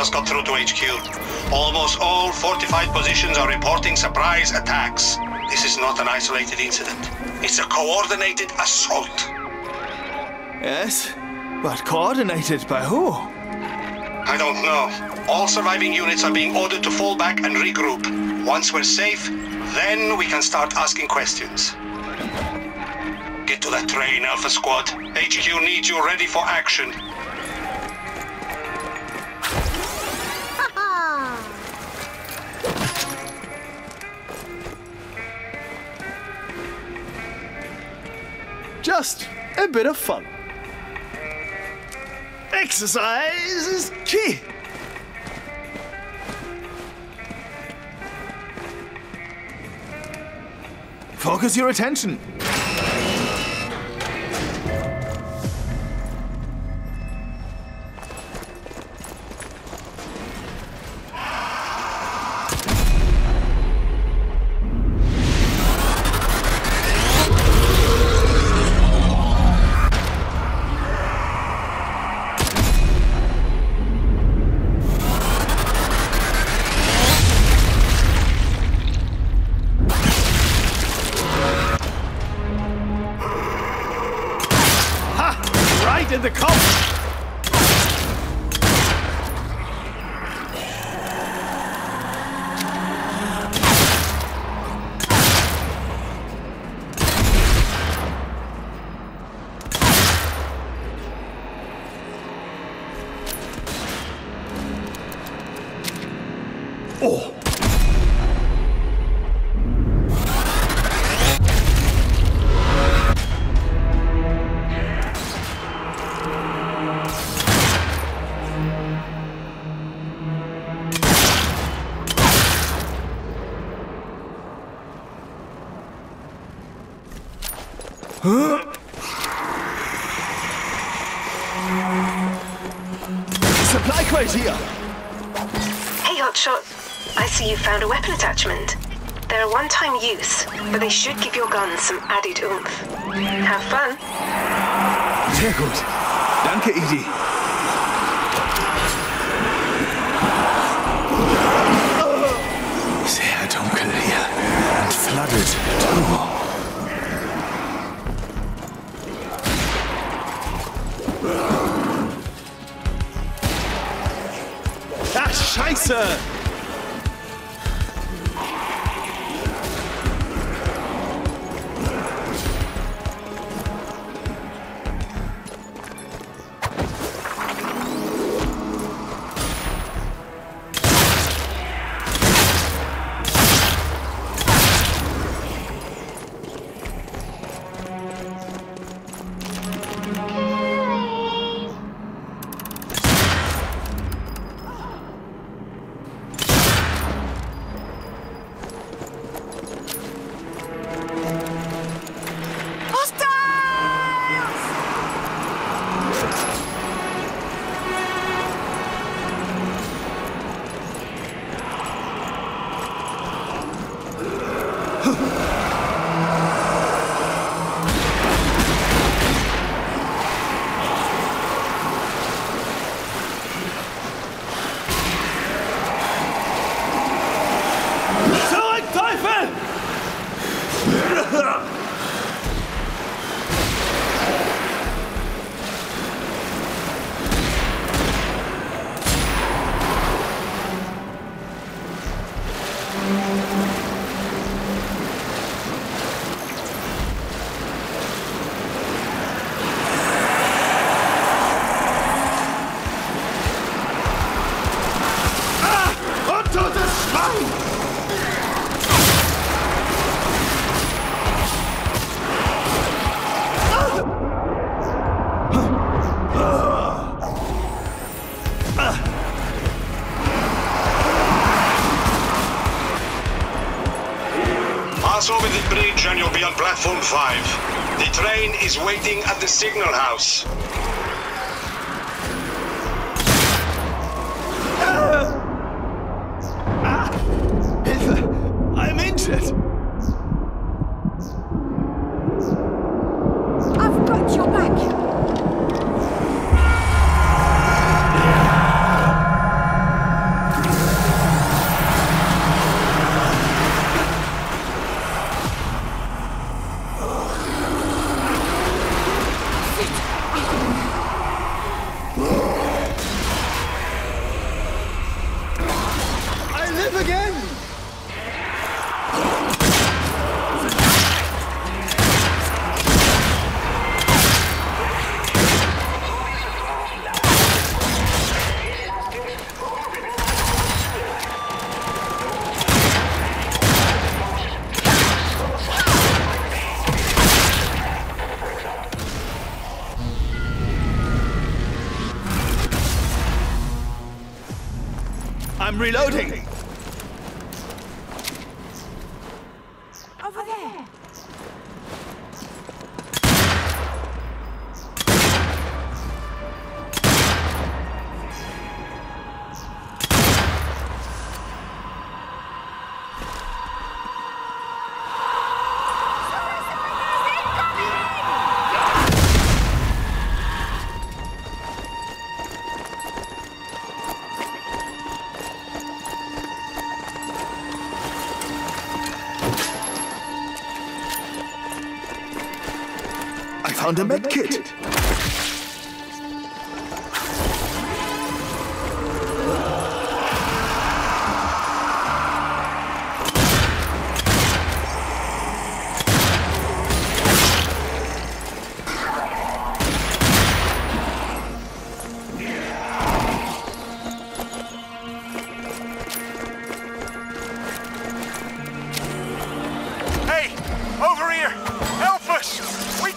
just got through to HQ. Almost all fortified positions are reporting surprise attacks. This is not an isolated incident. It's a coordinated assault. Yes, but coordinated by who? I don't know. All surviving units are being ordered to fall back and regroup. Once we're safe, then we can start asking questions. Get to that train, Alpha Squad. HQ needs you ready for action. Just a bit of fun. Exercise is key. Focus your attention. In the coast. Oh. Supply crate here! Hey, Hotshot. I see you found a weapon attachment. They're a one-time use, but they should give your gun some added oomph. Have fun. Sehr gut. Danke, Edie. Sehr dunkel hier. And flooded, too. Ach, Scheiße! Pass over the bridge and you'll be on platform 5. The train is waiting at the signal house. Hilfe! I'm injured! I've got your back! alive again! I'm reloading! Over there! I found a med kit. Hey! Over here! Help us! We...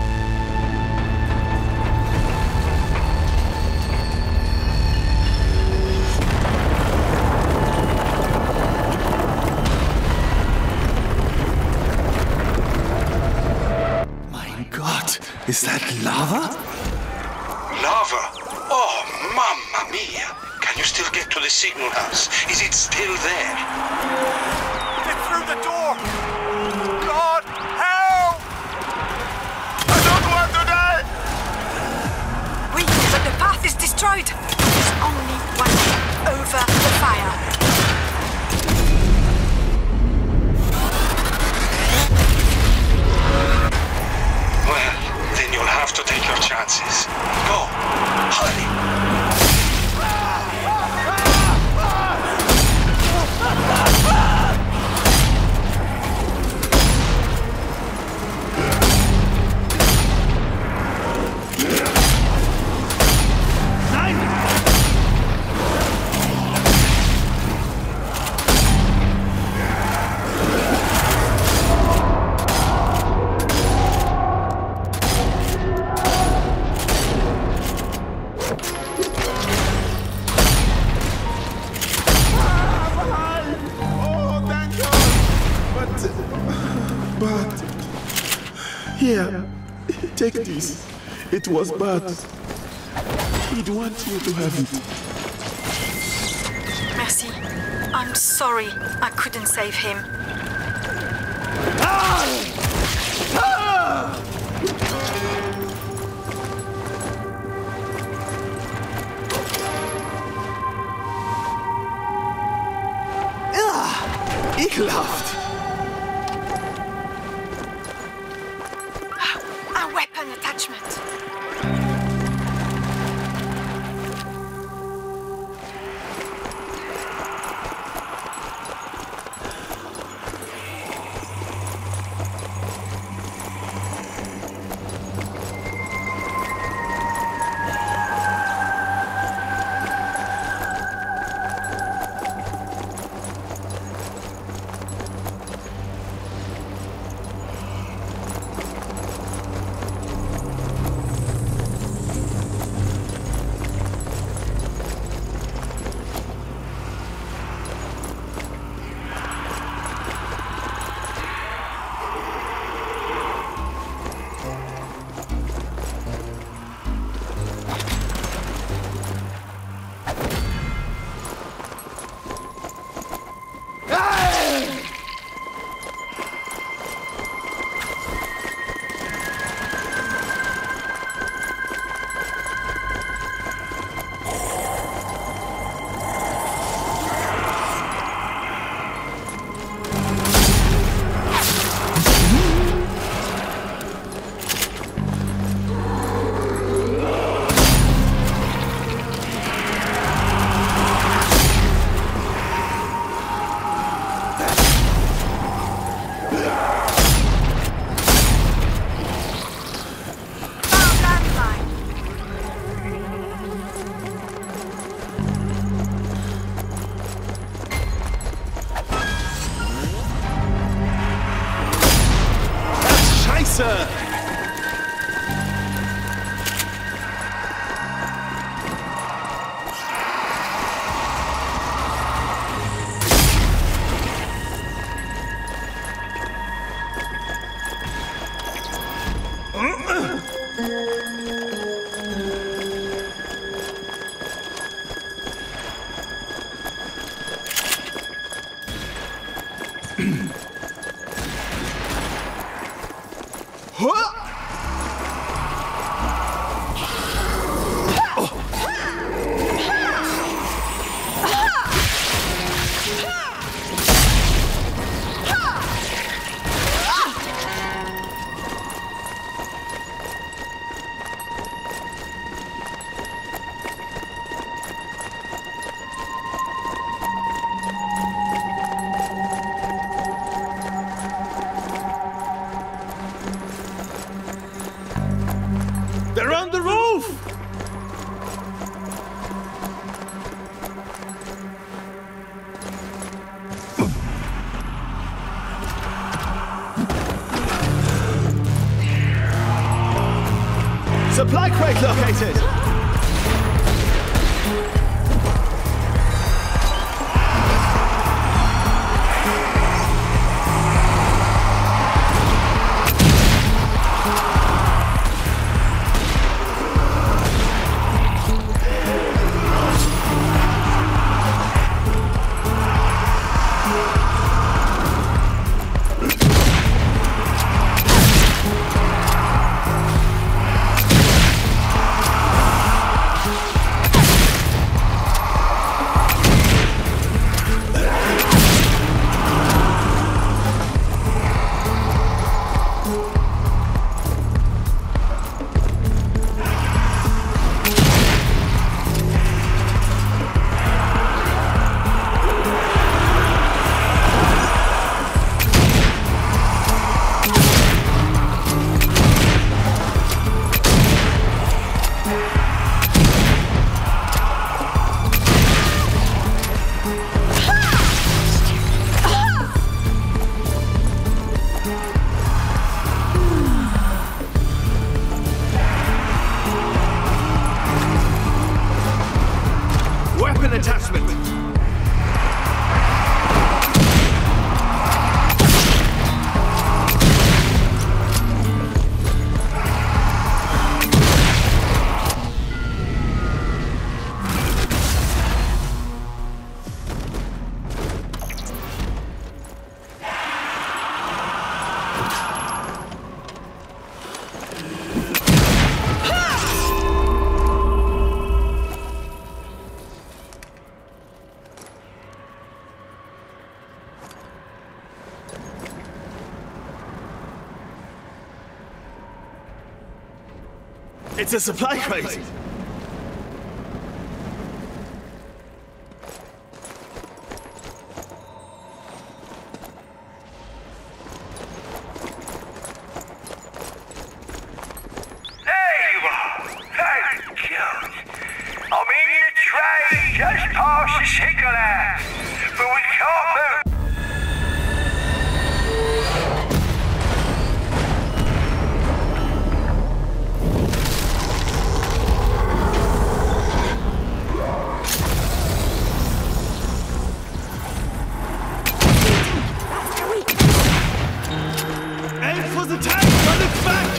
My God, is that lava? Lava? Oh, mamma mia! Can you still get to the signal house? Is it still there? Get through the door! God, help! I don't want to die! Oui, but the path is destroyed. There's only one way over the fire. Well, then you'll have to take your chances. Go. Hurry. Oh, thank God! But... Here, take this. It was bad. He'd want you to have it. Merci. I'm sorry I couldn't save him. Ekelhaft! A weapon attachment. They're on the roof! Supply crate located! Weapon attachment! It's a supply crate! Just past the signal there, but we can't move. Aim for the tank! Run it back!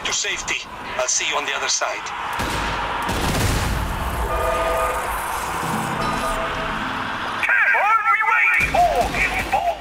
to safety. I'll see you on the other side. What are we waiting for? Involved!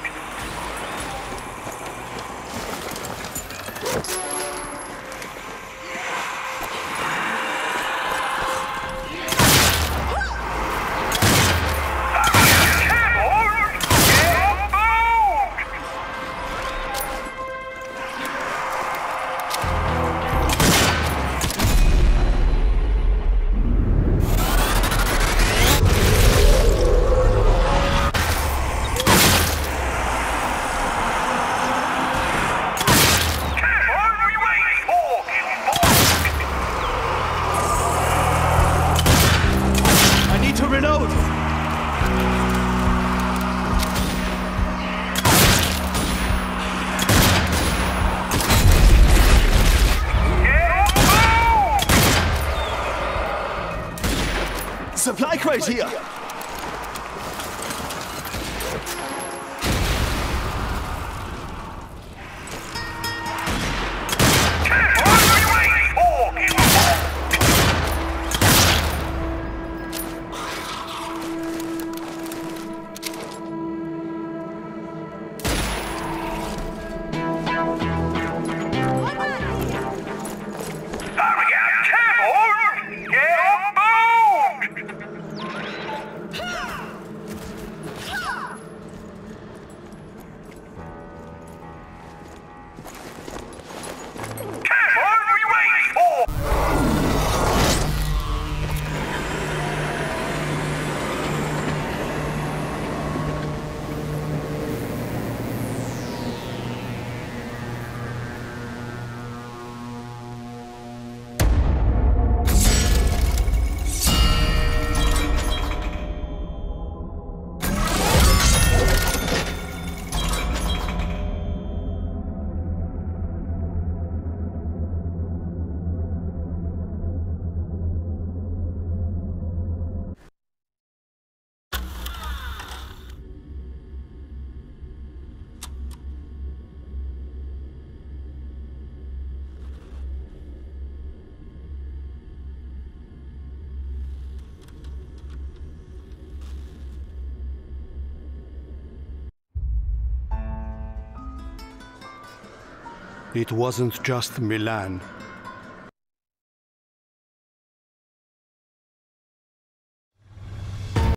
Supply crate here! It wasn't just Milan.